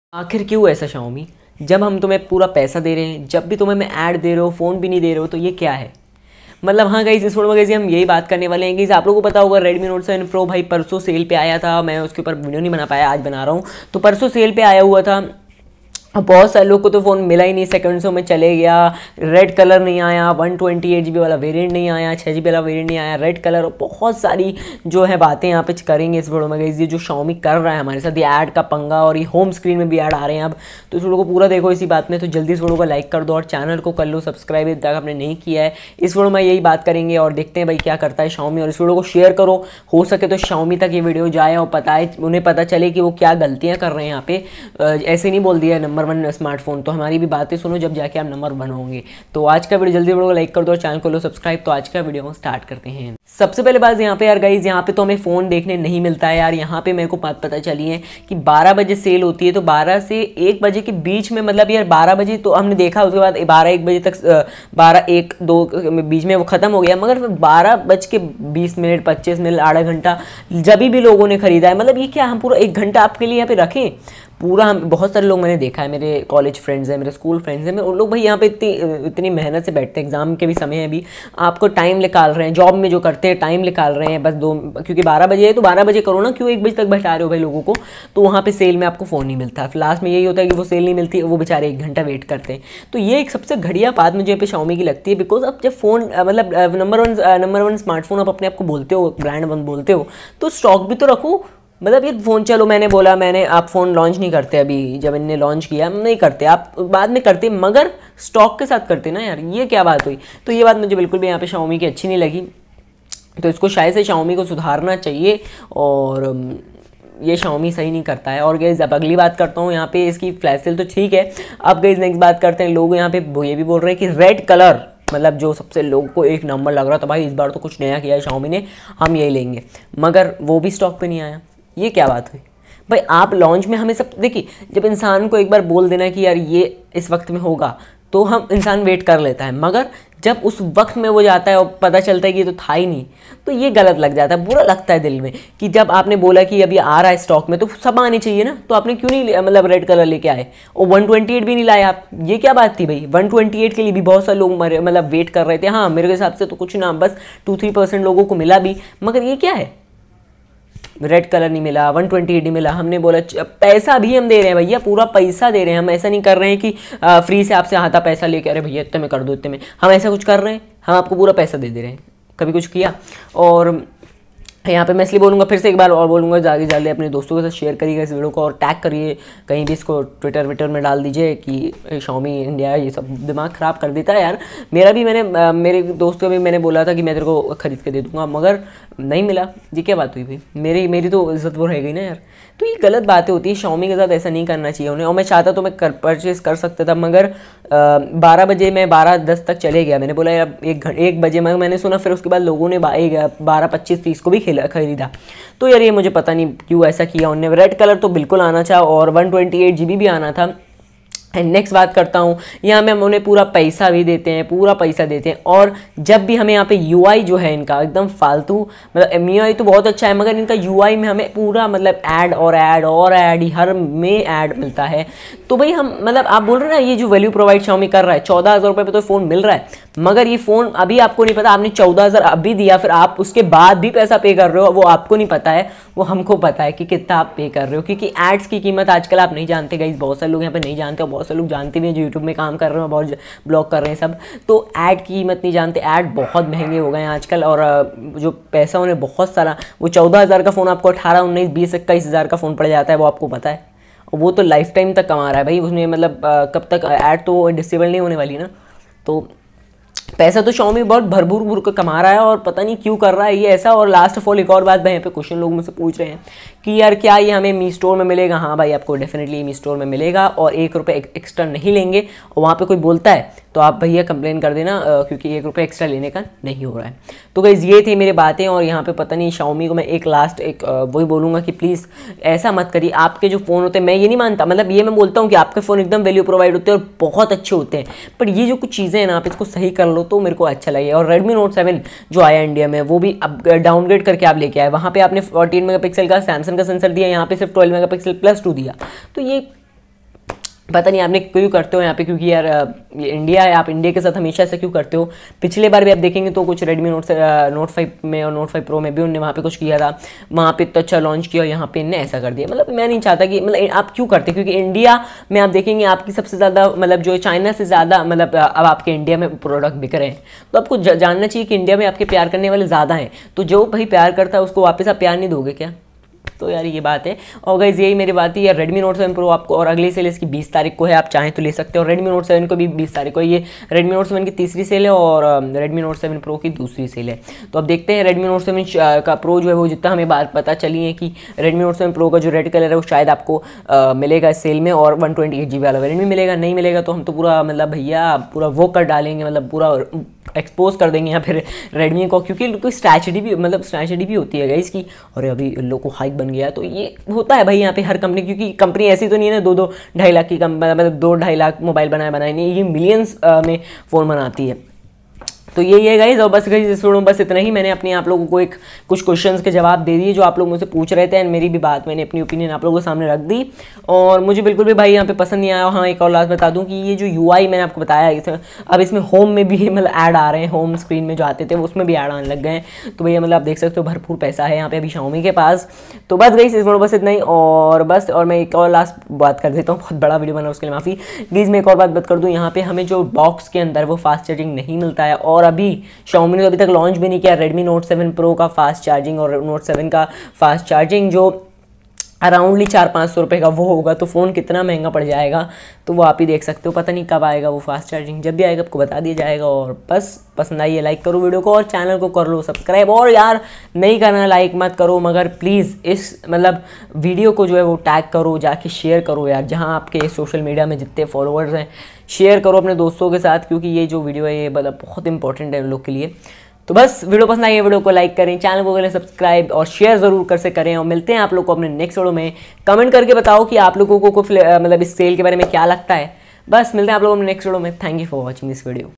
आखिर क्यों ऐसा Xiaomi? जब हम तुम्हें पूरा पैसा दे रहे हैं, जब भी तुम्हें मैं ऐड दे रहे हो, फ़ोन भी नहीं दे रहे हो, तो ये क्या है? मतलब हाँ गाइस, इस वीडियो में गाइस हम यही बात करने वाले हैं कि आप लोगों को पता होगा Redmi Note 7 Pro भाई परसों सेल पे आया था। मैं उसके ऊपर वीडियो नहीं बना पाया, आज बना रहा हूँ। तो परसों सेल पे आया हुआ था। बहुत सारे लोग को तो फ़ोन मिला ही नहीं, सेकंड्सों में चले गया। रेड कलर नहीं आया, 128GB वाला वेरिएंट नहीं आया, 6GB वाला वेरिएंट नहीं आया, रेड कलर। बहुत सारी जो है बातें यहाँ पे करेंगे इस वीडियो में गाइस। ये जो Xiaomi कर रहा है हमारे साथ, ये ऐड का पंगा, और ये होम स्क्रीन में भी ऐड आ रहे हैं अब। तो इस वीडियो को पूरा देखो इसी बात में। तो जल्दी इस वीडियो को लाइक कर दो और चैनल को कर लो सब्सक्राइब यदि तक आपने नहीं किया है। इस वीडियो में यही बात करेंगे और देखते हैं भाई क्या करता है Xiaomi। और इस वीडियो को शेयर करो, हो सके तो Xiaomi तक ये वीडियो जाए और उन्हें पता चले कि वो क्या गलतियाँ कर रहे हैं यहाँ पे। ऐसे नहीं बोल दिया नंबर 1 स्मार्टफोन, तो हमारी भी बातें सुनो जब जाके आप नंबर 1 होंगे। तो आज का वीडियो जल्दी वीडियो को लाइक कर दो और चैनल को लो सब्सक्राइब। तो आज का वीडियो स्टार्ट करते हैं। सबसे पहले बात यहाँ पे यार गाइज, यहाँ पे तो हमें फ़ोन देखने नहीं मिलता है यार। यहाँ पे मेरे को बात पता चली है कि 12 बजे सेल होती है, तो 12 से 1 बजे के बीच में, मतलब यार 12 बजे तो हमने देखा, उसके बाद 12-1 बजे तक 12-1-2 बीच में वो ख़त्म हो गया। मगर 12:20, 25 मिनट, आधा घंटा जब भी लोगों ने ख़रीदा है। मतलब ये क्या, हम पूरा 1 घंटा आपके लिए यहाँ पे रखें पूरा। हम बहुत सारे लोग मैंने देखा है, मेरे कॉलेज फ्रेंड्स हैं, मेरे स्कूल फ्रेंड्स हैं, उन लोग भाई यहाँ पे इतनी मेहनत से बैठते हैं। एग्जाम के भी समय है, अभी आपको टाइम निकाल रहे हैं, जॉब में जो करते हैं टाइम निकाल रहे हैं बस क्योंकि 12 बजे है तो 12 बजे करो ना, क्यों 1 बजे तक बैठा रहे हो भाई लोगों को। तो वहाँ पे सेल में आपको फ़ोन नहीं मिलता। लास्ट में यही होता है कि वो सेल नहीं मिलती, वो बेचारे 1 घंटा वेट करते हैं। तो ये एक सबसे घटिया बात मुझे यहाँ पे Xiaomi की लगती है। बिकॉज अब जब फ़ोन मतलब नंबर वन स्मार्टफोन आप अपने आप को बोलते हो, ब्रांड वन बोलते हो, तो स्टॉक भी तो रखो। मतलब ये फ़ोन, चलो मैंने आप फ़ोन लॉन्च नहीं करते, अभी जब इनने लॉन्च किया नहीं करते, आप बाद में करते, मगर स्टॉक के साथ करते ना यार। ये क्या बात हुई? तो ये बात मुझे बिल्कुल भी यहाँ पे Xiaomi की अच्छी नहीं लगी। तो इसको शायद से Xiaomi को सुधारना चाहिए, और ये Xiaomi सही नहीं करता है। और गाइस अब अगली बात करता हूँ यहाँ पे इसकी फ्लैश सेल तो ठीक है। अब गाइस नेक्स्ट बात करते हैं, लोग यहाँ पे ये भी बोल रहे हैं कि रेड कलर, मतलब जो सबसे लोगों को एक नंबर लग रहा था, भाई इस बार तो कुछ नया किया है Xiaomi ने, हम यही लेंगे, मगर वो भी स्टॉक पे नहीं आया। ये क्या बात हुई भाई? आप लॉन्च में हमें सब देखिए, जब इंसान को एक बार बोल देना कि यार ये इस वक्त में होगा, तो हम इंसान वेट कर लेता है। मगर जब उस वक्त में वो जाता है और पता चलता है कि ये तो था ही नहीं, तो ये गलत लग जाता है, बुरा लगता है दिल में कि जब आपने बोला कि अभी आ रहा है स्टॉक में, तो सब आने चाहिए ना। तो आपने क्यों नहीं मतलब रेड कलर लेके आए, और 128 भी नहीं लाए आप? ये क्या बात थी भाई? 128 के लिए भी बहुत सारे लोग मतलब वेट कर रहे थे। हाँ, मेरे हिसाब से तो कुछ ना, बस 2-3% लोगों को मिला भी, मगर ये क्या है? रेड कलर नहीं मिला, 128 नहीं मिला। हमने बोला पैसा भी हम दे रहे हैं भैया, पूरा पैसा दे रहे हैं हम। ऐसा नहीं कर रहे हैं कि फ्री से आपसे हाथा पैसा लेके, अरे भैया इतने में कर दो, इतने में। हम ऐसा कुछ कर रहे हैं? हम आपको पूरा पैसा दे रहे हैं, कभी कुछ किया? और यहाँ पे मैं इसलिए बोलूँगा, फिर से एक बार और बोलूँगा, जल्दी अपने दोस्तों के साथ शेयर करिएगा इस वीडियो को, और टैग करिए कहीं भी, इसको ट्विटर में डाल दीजिए कि Xiaomi इंडिया ये सब दिमाग ख़राब कर देता है यार। मेरा भी, मेरे दोस्तों को भी मैंने बोला था कि मैं तेरे को ख़रीद के दे दूँगा, मगर नहीं मिला। ये क्या बात हुई भाई? मेरी तो इज्जत वो रह गई ना यार। तो ये गलत बातें होती है, Xiaomi के साथ ऐसा नहीं करना चाहिए उन्हें। और मैं चाहता तो मैं परचेज़ कर सकता था, मगर 12 बजे, मैं 12:10 तक चले गया। मैंने बोला यार 1 बजे, मगर मैंने सुना फिर उसके बाद लोगों ने 12:25-30 को भी खरीदा। तो यार ये मुझे पता नहीं क्यों ऐसा किया उन्होंने। रेड कलर तो बिल्कुल आना था, और 128GB भी आना था। एंड नेक्स्ट बात करता हूँ, यहाँ में हम उन्हें पूरा पैसा भी देते हैं, पूरा पैसा देते हैं, और जब भी हमें यहाँ पे UI जो है इनका एकदम फालतू, मतलब MIUI तो बहुत अच्छा है, मगर इनका UI में हमें पूरा मतलब ऐड ही हर में ऐड मिलता है। तो भाई हम, मतलब आप बोल रहे हैं ना, ये जो वैल्यू प्रोवाइड Xiaomi कर रहा है, 14,000 रुपये पे तो फ़ोन मिल रहा है, मगर ये फ़ोन अभी आपको नहीं पता, आपने 14,000 अभी दिया, फिर आप उसके बाद भी पैसा पे कर रहे हो, वो आपको नहीं पता है, वो हमको पता है कि कितना आप पे कर रहे हो। क्योंकि एड्स की कीमत आजकल आप नहीं जानते गाइस, बहुत सारे लोग यहाँ पे नहीं जानते, और बहुत सारे लोग जानते भी हैं जो यूट्यूब में काम कर रहे हैं, बहुत ब्लॉग कर रहे हैं सब, तो ऐड की कीमत नहीं जानते। ऐड बहुत महंगे हो गए हैं आजकल, और जो पैसा उन्हें बहुत सारा, वो 14,000 का फ़ोन आपको 18, 19, 20, 21,000 का फ़ोन पड़ जाता है, वो आपको पता है। और वो तो लाइफ टाइम तक कमा रहा है भाई उसने, मतलब कब तक ऐड तो डिसेबल नहीं होने वाली ना। तो पैसा तो Xiaomi बहुत भरपूर के कमा रहा है, और पता नहीं क्यों कर रहा है ये ऐसा। और लास्ट ऑफ ऑल एक और बात, यहाँ पे क्वेश्चन लोग मुझसे पूछ रहे हैं कि यार क्या ये हमें मी स्टोर में मिलेगा? हाँ भाई, आपको डेफिनेटली मी स्टोर में मिलेगा, और 1 रुपये एक्स्ट्रा नहीं लेंगे। और वहाँ पे कोई बोलता है तो आप भैया कंप्लेन कर देना, क्योंकि 1 रुपये एक्स्ट्रा लेने का नहीं हो रहा है। तो गाइस ये थी मेरी बातें, और यहाँ पे पता नहीं Xiaomi को मैं एक वही बोलूँगा कि प्लीज़ ऐसा मत करिए। आपके जो फ़ोन होते हैं, मैं ये नहीं मानता, मतलब ये मैं बोलता हूँ कि आपके फ़ोन एकदम वैल्यू प्रोवाइड होते हैं और बहुत अच्छे होते हैं, पर ये जो कुछ चीज़ें हैं ना, आप इसको सही कर लो तो मेरे को अच्छा लगे। और Redmi Note 7 जो आया इंडिया में, वो भी अब डाउनग्रेड करके आप लेके आए। वहाँ पे आपने 14 मेगापिक्सल का सैमसंग का सेंसर दिया, यहाँ पे सिर्फ 12 मेगापिक्सल +2 दिया। तो ये पता नहीं आपने क्यों करते हो यहाँ पे, क्योंकि यार ये इंडिया है, आप इंडिया के साथ हमेशा ऐसा क्यों करते हो। पिछले बार भी आप देखेंगे तो कुछ रेडमी नोट 5 में और नोट 5 प्रो में भी उन्होंने वहाँ पे कुछ किया था, वहाँ पे इतना अच्छा लॉन्च किया और यहाँ पे इनने ऐसा कर दिया। मतलब मैं नहीं चाहता कि मतलब आप क्यों करते, क्योंकि इंडिया में आप देखेंगे आपकी सबसे ज़्यादा मतलब जो चाइना से ज़्यादा मतलब अब आपके इंडिया में प्रोडक्ट बिक रहे हैं। तो आपको जानना चाहिए कि इंडिया में आपके प्यार करने वाले ज़्यादा हैं, तो जो भाई प्यार करता है उसको वापस आप प्यार नहीं दोगे क्या। तो यार ये बात है। और गाइस यही मेरी बात है यार, Redmi Note 7 Pro आपको, और अगली सेल इसकी 20 तारीख को है, आप चाहें तो ले सकते हो। Redmi Note 7 को भी 20 तारीख को, ये Redmi Note 7 की तीसरी सेल है और Redmi Note 7 Pro की दूसरी सेल है। तो अब देखते हैं Redmi Note 7 का Pro जो है वो, जितना हमें बात पता चली है कि Redmi Note 7 Pro का जो रेड कलर है वो शायद आपको मिलेगा इस सेल में, और 128GB वाला वेरिएंट भी मिलेगा। नहीं मिलेगा तो हम तो पूरा मतलब भैया पूरा वो कर डालेंगे, मतलब पूरा एक्सपोज कर देंगे या फिर रेडमी को, क्योंकि कोई स्ट्रैटेजी भी मतलब स्ट्रैटेजी भी होती है इसकी। और अभी इन लोग को हाइक बन गया, तो ये होता है भाई यहाँ पे हर कंपनी, क्योंकि कंपनी ऐसी तो नहीं है ना 2-2-2.5 लाख की मतलब 2-2.5 लाख मोबाइल बनाए नहीं, ये मिलियंस में फ़ोन बनाती है। तो यही है गाइज। और बस गाइज इस वीडियो में बस इतना ही। मैंने अपने आप लोगों को कुछ क्वेश्चंस के जवाब दे दिए जो आप लोग मुझसे पूछ रहे थे, एंड मेरी भी बात, मैंने अपनी ओपिनियन आप लोगों के सामने रख दी। और मुझे बिल्कुल भी भाई यहाँ पे पसंद नहीं आया। हाँ एक और लास्ट बता दूँ कि ये जो UI मैंने आपको बताया, अब इसमें होम में भी मतलब ऐड आ रहे हैं, होम स्क्रीन में जो आते थे उसमें भी ऐड आने लग गए हैं। तो भैया मतलब आप देख सकते हो भरपूर पैसा है यहाँ पे अभी Xiaomi के पास। तो बस गाइज इस वीडियो बस इतना ही। और बस, और मैं एक और लास्ट बात कर देता हूँ, बहुत बड़ा वीडियो बना उसके लिए माफ़ी। प्लीज़ मैं एक और बात कर दूँ, यहाँ पे हमें जो बॉक्स के अंदर वो फास्ट चार्जिंग नहीं मिलता है, और अभी Xiaomi ने अभी तक लॉन्च भी नहीं किया Redmi Note 7 Pro का फास्ट चार्जिंग और Note 7 का फास्ट चार्जिंग, जो अराउंडली 400-500 रुपये का वो होगा। तो फ़ोन कितना महंगा पड़ जाएगा तो वो आप ही देख सकते हो। पता नहीं कब आएगा वो फास्ट चार्जिंग, जब भी आएगा आपको बता दिया जाएगा। और बस पसंद आई है लाइक करो वीडियो को, और चैनल को कर लो सब्सक्राइब। और यार नहीं करना लाइक मत करो, मगर प्लीज़ इस मतलब वीडियो को जो है वो टैग करो, जाके शेयर करो यार, जहाँ आपके सोशल मीडिया में जितने फॉलोअर्स हैं शेयर करो अपने दोस्तों के साथ, क्योंकि ये जो वीडियो है ये मतलब बहुत इंपॉर्टेंट है उन लोग के लिए। तो बस वीडियो पसंद आई है, वीडियो को लाइक करें, चैनल को करें सब्सक्राइब और शेयर ज़रूर कर से करें। और मिलते हैं आप लोग को अपने नेक्स्ट वीडियो में। कमेंट करके बताओ कि आप लोगों को मतलब इस सेल के बारे में क्या लगता है। बस मिलते हैं आप लोगों को नेक्स्ट वीडियो में। Thank you for watching this video.